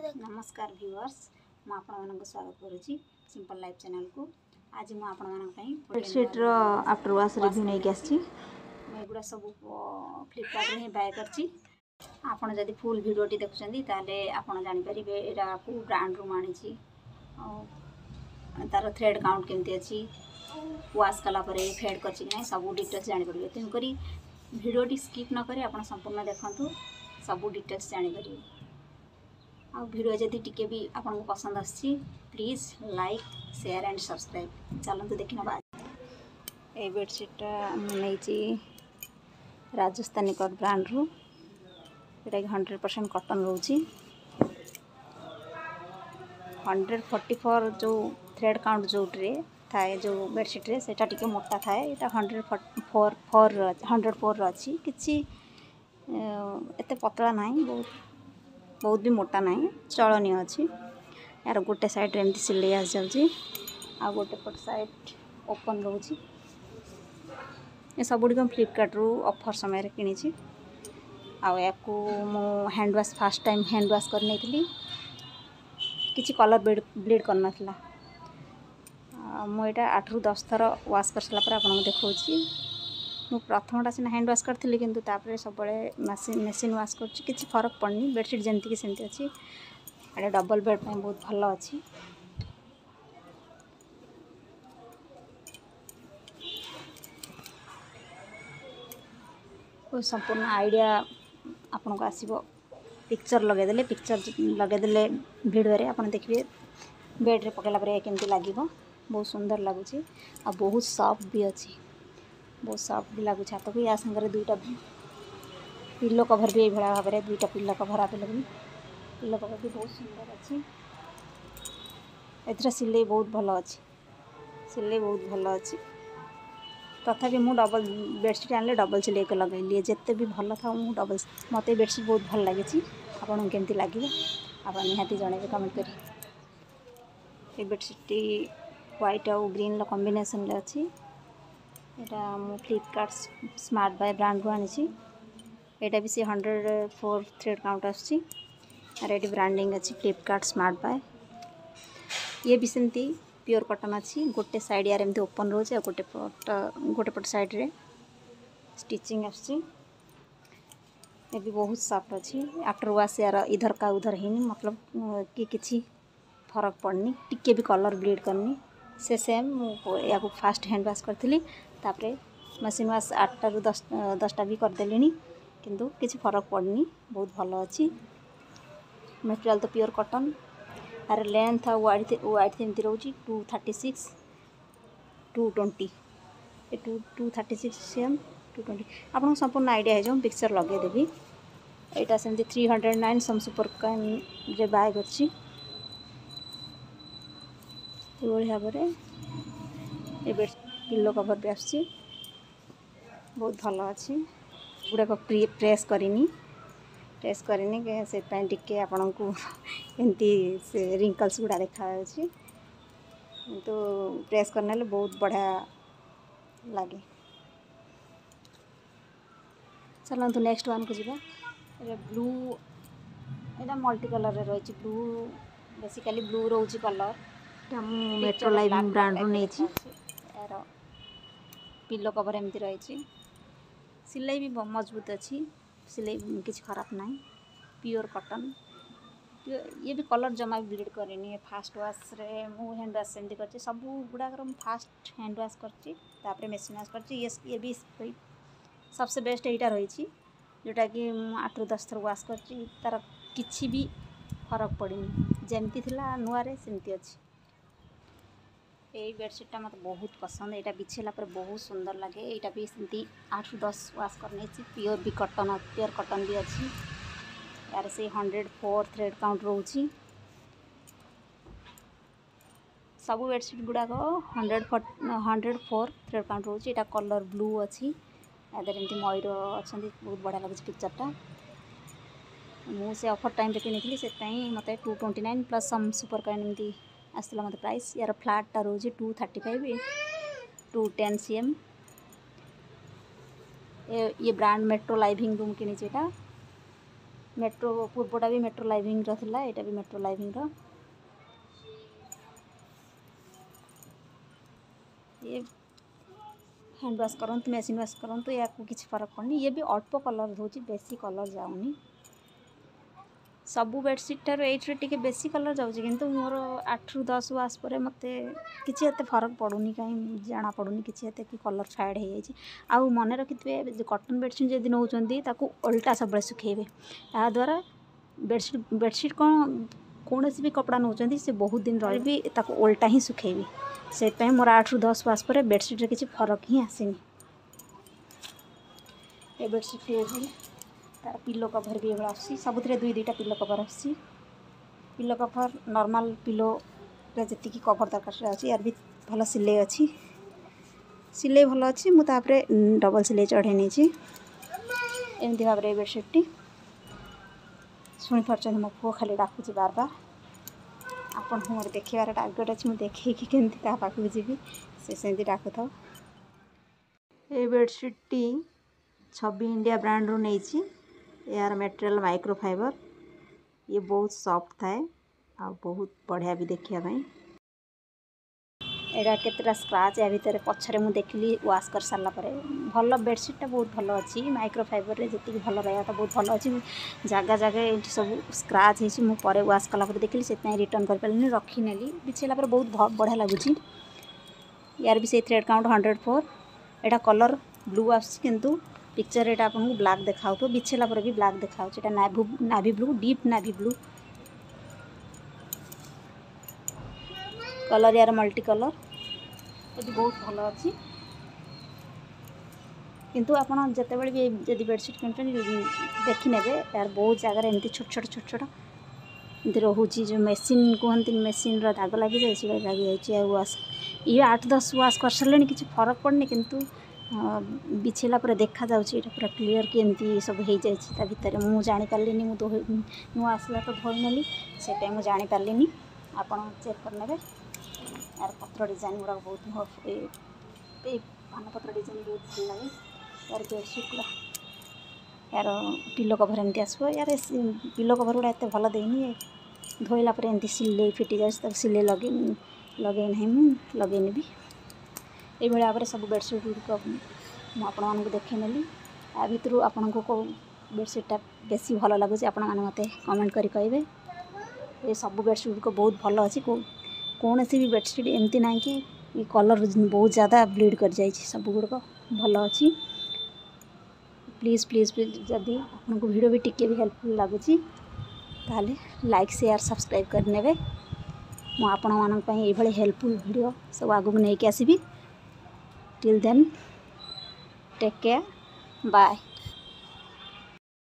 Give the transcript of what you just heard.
नमस्कार व्यूअर्स मु आपण स्वागत करुच्ची सिंपल लाइफ चैनल को। आज मु आपण बेडशीट रो आफ्टर वॉश रिव्यू नहीं आसी एगुड़ा सब फ्लिपकार्ट रे बाय करची। आपण जदि फुल वीडियोटी देखुछंदी ताले आपण जानि परिबे एरा को ब्रांड रू मानिची तार थ्रेड काउंट केमती अछि वॉश कला परे फेड करची कि नै सब डिटेल्स जानि परिबे। तेन करी वीडियोटी स्किप न करी आपण संपूर्ण देखंतु सब डिटेल्स जानि परिबे। आ वीडियो जदि टिके भी आपको पसंद आसी please like share and subscribe. चलते देखना बाद ये बेडशीटा नहीं राजस्थानी कट ब्रांड रू ये 100% कॉटन रोची 144 जो थ्रेड काउंट जो थाए जो बेडशीट रे सेटा टिके मोटा थाए एटा 104 अच्छी किसी एते पतला नहीं बहुत भी मोटा नहीं चलनीय अच्छी। यार गोटे साइड रे एमती सिलाई आस जाउची आ गोटे पट साइड ओपन रोची। ये सब गुडी फ्लिपकार्ट रू ऑफर समय रे किनी आ याकू मो hand wash first time hand wash कर नहीं थी किसी कलर ब्लीड कर नथला। मुझे 8 ରୁ 10 थर वॉश कर सारा आपको देखा मु प्रथमटा सीना हैंड वॉश करी किंतु तापर सब मेसीन वॉश कर किसी फरक पड़नी बेडशीट जमती सेमती अच्छी। एटा डबल बेड पे बहुत भल अच्छी। संपूर्ण आइडिया आपन को आसीबो पिक्चर लगेदेले वीडियो रे आपन देखिए बेड रे पकेला परे केमती लागिबो। बहुत सुंदर लगुची आ बहुत सॉफ्ट भी अच्छी बहुत सॉफ्ट भी लगुच हाथ को। या संगे दुईटा पिलो कभर भी भाया भाव में दुईटा pillow cover available pillow cover भी बहुत सुंदर अच्छी। एथरा सिलाई बहुत भल अच्छी सिलाई बहुत भल अच्छी। तथापि मु डबल बेडशीट आनले डबल सिलाई को लगेली जिते भी भल था मु डबल मत बेडशीट बहुत भल लगी। आपन केमती लगे आप निहाती जनइबे कमेंट करी। ये बेडशीट व्हाइट और ग्रीन कॉम्बिनेशन अच्छी। एटा मु फ्लिपकार्ट स्मार्ट बाय ब्रांड रू आनी एटा भी से 104 थ्रेड काउंट आसी। रेडी ब्रांडिंग अच्छी फ्लिपकार्ट स्मार्ट बाय। ये भी सेमती प्योर कॉटन अच्छी गोटे साइड यार एमती ओपन रोचे आ गोटे पट साइड रे स्टिचिंग आसी। ये भी बहुत सॉफ्ट अच्छी। आफ्टर वॉश यार इधर का उधर हिनी मतलब कि किसी फरक पड़नी टिके भी कलर ब्लीड करनी से सेम या फास्ट हैंड वॉश करी तापरे मशीन वॉश 8 ରୁ 10टा भी करदेली किंतु किसी फरक पड़नी बहुत भल अच्छी। मटेरियल तो प्योर कॉटन यार लेंथ वाइड एमती रोची 236 220 236 cm 220 आपको संपूर्ण आइडिया है जो पिक्चर लगे देवी। यहाँ सेमती 309 सम सुपर काइन रे बाय करची भाव में ये बेड पिलो कभर भी आसी बहुत भल अच्छी। गुड़ाक प्रेस करनी से टिके आपण को एमती से रिंकल्स गुड़ा देखा तो प्रेस करने बहुत बढ़िया लगे। चलते नेक्स्ट वन को जी ब्लू यहाँ मल्टी कलर रही blue basically blue rose colour Metro life brand रू नहीं यार पिलो कवर एमती रही सिलाई भी मजबूत अच्छी सिलाई किसी खराब ना प्योर कॉटन। ये भी कलर जमा भी ब्लीड करनी फास्ट वॉश रे मु हैंड वॉश सेमती कर सब गुड़ाक फास्ट हैंड वॉश कर मेसीन वॉश कर ये भी सबसे बेस्ट यहाँ रही जोटा कि 8 ରୁ 10 थर वॉश कर तार किसी भी फरक पड़नी जमती थिला नुआ रे सेमती अच्छी। यही बेडशीटा मत बहुत पसंद यहाँ बिछेला पर बहुत सुंदर लगे। यहाँ भी सेमती 8 ରୁ 10 वॉश करनी प्योर भी कॉटन प्योर कॉटन भी अच्छी। यार से 104 थ्रेड काउंट रोची सब बेडशीट गुड़ाक 104 थ्रेड काउंट रोची। यहाँ कलर ब्लू अच्छी यादर एमती मयूर अच्छा बहुत बढ़िया लगे पिक्चरटा मुझे ऑफर टाइम रे किनी से मत 229 प्लस सम सुपर काइन एमती आसला मत प्राइस। यार फ्लैटा रोज 235 210 cm। ये ब्रांड मेट्रो लाइविंग रूम किनी मेट्रो पूर्वटा भी मेट्रो लाइविंग थिला, एटा भी मेट्रो लाइविंग ये हैंड वॉश करंतु मशीन वॉश करंतु या किसी फरक पड़नी। ये भी अल्प कलर दूची, बेसी कलर जाऊनी। सबू बेडसीट ठार ये बेसी कलर जाऊँगी किंतु मोर 8 ରୁ 10 वाश पर मत किसी फरक पड़ूनी, कहीं जाना पड़ूनी किसी कि कलर फेड हो जाए। आउ मन रखिथे जो कॉटन बेडसीट जब नौकरी ताकू उल्टा सब सुखेबे, या द्वारा बेडसीट कौन भी कपड़ा नौकरी से बहुत दिन रही भी ताकू उल्टा ही सुखेबी। से मोर 8 ରୁ 10 वाश पर बेडसीट किसी फरक ही आसेनी। ये बेडसीट तार पिलो कभर भी आसी, सबुथ दुई दुईटा पिलो कभर आसी। पिलो कभर नॉर्मल पिलो जी कभर दरकार अच्छी, यार भी भल सिले अच्छी, सिले भल अच्छी। मुझे डबल सिले चढ़े नहीं एमती भाव में बेडसीटी शुणी पार्टी। मो पुओ खाली डाकुची बार बार, आपन मोर देखार टार्गेट अच्छी, मुझे देखी केमती पाखक जी से डाकु था। ये बेडसीटी छवि इंडिया ब्रांड रू नहीं, यार मटेरियल माइक्रोफाइबर। ये बहुत सॉफ्ट थाए आ बहुत बढ़िया भी देखिया भाई। एटा केतरा स्क्रैच या भीतर पछरे मु देखली वाश कर सारा पर भल बेडसीटा बहुत भल अच्छी। माइक्रोफाइबर रे जति भल रहा था बहुत भल अच्छी। जगह जगह ये सब स्क्रैच होची, मु परे वाश कला पर देखली से रिटर्न कर पारली, रखी नेली। बिछेला पर बहुत बढ़िया लगुची। यार भी से थ्रेड काउंट 104। एटा कलर ब्लू आस किंतु पिक्चर एटा आपन को ब्लैक देखा तो बिछेला पर भी ब्लैक देखा। एटा navy blue, deep navy blue colour, यार मल्टी कलर ये बहुत भल अच्छी। किंतु आपन जिते बड़े भी जदि बेडसीट किनुछन देखी नेबे, यार बहुत जगह एमती छोट छोट एमती रोची। जो मेसीन कहती मेसीन दाग लगी जाए लगी जाए। वाश ये 8-10 वाश कर सारे किसी फरक पड़नी, किंतु बिछेला पर देखा जाऊँगी पूरा क्लीयर कि एमती सब हो जाए भितर। मुझे जापारे नुआ आसला तो धोई नेली से मुझे जापारे। आपन चेक करने यार पत्र डिजाइन गुड़ा बहुत पान पत्र डिजाइन बहुत भल लगे। यार बेडसीट गुड़ा यार पिलो कभर एमती आसो। यार पिलो कभर गुड़ा एत भल देनी, धोइला पर एमती सिले फिटी जाए, सिले लगे ना लगे भी। ये भाव में सब बेडसीट गुड़िक मुझे देखे नेली। या भितर आपन को बेडसीटा बेसी भल लगुच आपण मैंने मत कमेंट करी कहे। ये सब बेडसीट गुड़िक बहुत भल अच्छी। कौन सी भी बेडसीट एमती ना कि कलर बहुत ज़्यादा ब्लीड कर जाए, सब गुड़िक भल अच्छी। प्लीज़ प्लीज़ प्लीज जदि आपको वीडियो भी टिके भी हेल्पफुल लगुच ताले लाइक शेयर सब्सक्राइब करने। मुझे आपण मानी हेल्पफुल वीडियो सब आगू नहीं आसबि। Till then take care, bye.